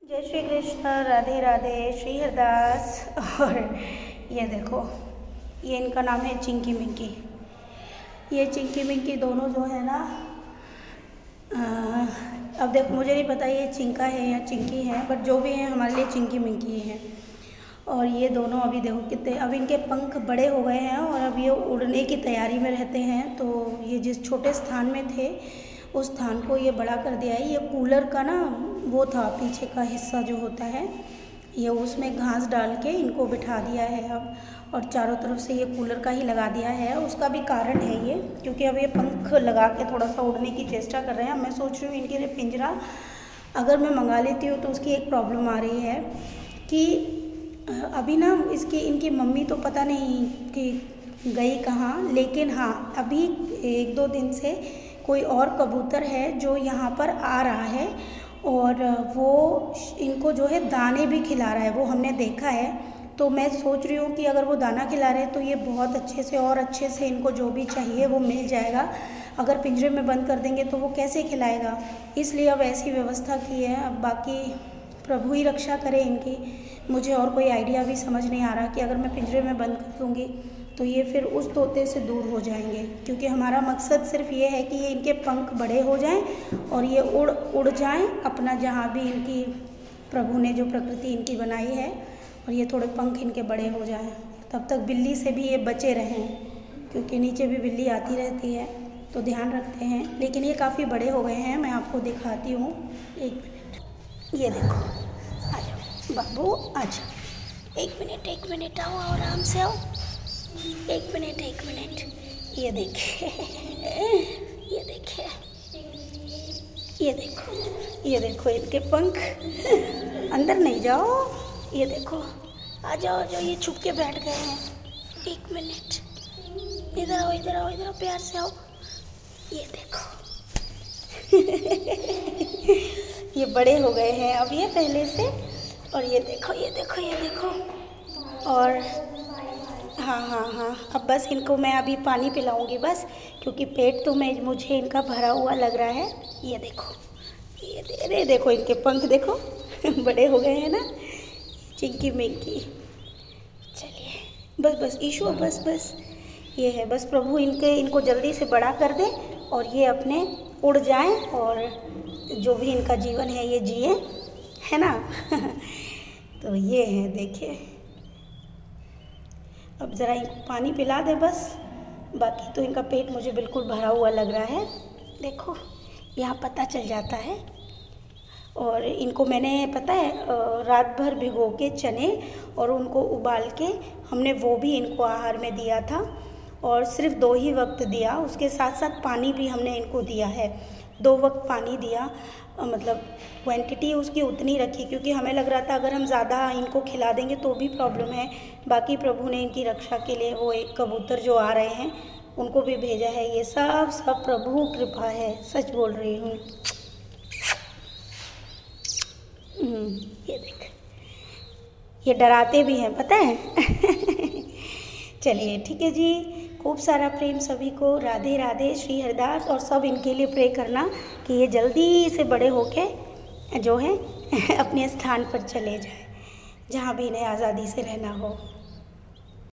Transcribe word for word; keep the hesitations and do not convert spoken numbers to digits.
जय श्री कृष्ण, राधे राधे, श्री हरदास। और ये देखो, ये इनका नाम है चिंकी मिंकी। ये चिंकी मिंकी दोनों जो है ना, आ, अब देखो मुझे नहीं पता ये चिंका है या चिंकी है, बट जो भी है हमारे लिए चिंकी मिंकी है। और ये दोनों अभी देखो कितने, अब इनके पंख बड़े हो गए हैं और अब ये उड़ने की तैयारी में रहते हैं। तो ये जिस छोटे स्थान में थे उस स्थान को ये बड़ा कर दिया है। ये कूलर का ना वो था, पीछे का हिस्सा जो होता है, ये उसमें घास डाल के इनको बिठा दिया है अब, और चारों तरफ से ये कूलर का ही लगा दिया है। उसका भी कारण है ये, क्योंकि अब ये पंख लगा के थोड़ा सा उड़ने की चेष्टा कर रहे हैं। मैं सोच रही हूँ इनके लिए पिंजरा अगर मैं मंगा लेती हूँ तो उसकी एक प्रॉब्लम आ रही है कि अभी ना इसकी इनकी मम्मी तो पता नहीं कि गई कहाँ, लेकिन हाँ अभी एक दो दिन से कोई और कबूतर है जो यहाँ पर आ रहा है और वो इनको जो है दाने भी खिला रहा है, वो हमने देखा है। तो मैं सोच रही हूँ कि अगर वो दाना खिला रहे हैं तो ये बहुत अच्छे से और अच्छे से इनको जो भी चाहिए वो मिल जाएगा। अगर पिंजरे में बंद कर देंगे तो वो कैसे खिलाएगा, इसलिए अब ऐसी व्यवस्था की है। अब बाकी प्रभु ही रक्षा करे इनकी। मुझे और कोई आइडिया भी समझ नहीं आ रहा कि अगर मैं पिंजरे में बंद कर दूँगी तो ये फिर उस तोते से दूर हो जाएंगे, क्योंकि हमारा मकसद सिर्फ ये है कि ये इनके पंख बड़े हो जाएं और ये उड़ उड़ जाएं अपना, जहाँ भी इनकी प्रभु ने जो प्रकृति इनकी बनाई है, और ये थोड़े पंख इनके बड़े हो जाएं। तब तक बिल्ली से भी ये बचे रहें, क्योंकि नीचे भी बिल्ली आती रहती है, तो ध्यान रखते हैं। लेकिन ये काफ़ी बड़े हो गए हैं, मैं आपको दिखाती हूँ, एक मिनट। ये देखो, आ जाओ बाबू, आ जाओ, एक मिनट एक मिनट, आओ आराम से आओ, एक मिनट एक मिनट। ये देखिए, ये देखिए, ये देखो, ये देखो इनके पंख। अंदर नहीं जाओ, ये देखो, आ जाओ जाओ, ये छुप के बैठ गए हैं। एक मिनट, इधर आओ इधर आओ इधर आओ, प्यार से आओ। ये देखो ये बड़े हो गए हैं अब ये पहले से। और ये देखो ये देखो ये देखो, और हाँ हाँ हाँ, अब बस इनको मैं अभी पानी पिलाऊंगी बस, क्योंकि पेट तो मैं मुझे इनका भरा हुआ लग रहा है। ये देखो, ये दे रे देखो, इनके पंख देखो बड़े हो गए हैं ना, चिंकी मिंकी। चलिए बस बस ईशो, बस बस ये है, बस प्रभु इनके इनको जल्दी से बड़ा कर दे और ये अपने उड़ जाएं और जो भी इनका जीवन है ये जिए, है ना तो ये है, देखिए अब ज़रा इनको पानी पिला दे बस, बाकी तो इनका पेट मुझे बिल्कुल भरा हुआ लग रहा है। देखो यहाँ पता चल जाता है। और इनको मैंने पता है रात भर भिगो के चने और उनको उबाल के हमने वो भी इनको आहार में दिया था, और सिर्फ दो ही वक्त दिया, उसके साथ साथ पानी भी हमने इनको दिया है। दो वक्त पानी दिया, मतलब क्वांटिटी उसकी उतनी रखी, क्योंकि हमें लग रहा था अगर हम ज़्यादा इनको खिला देंगे तो भी प्रॉब्लम है। बाकी प्रभु ने इनकी रक्षा के लिए वो एक कबूतर जो आ रहे हैं उनको भी भेजा है। ये सब सब प्रभु कृपा है, सच बोल रही हूँ। ये देख, ये डराते भी हैं पता है चलिए ठीक है जी, खूब सारा प्रेम सभी को, राधे राधे, श्री हरदास। और सब इनके लिए प्रे करना कि ये जल्दी से बड़े होके जो है अपने स्थान पर चले जाए, जहाँ भी इन्हें आज़ादी से रहना हो।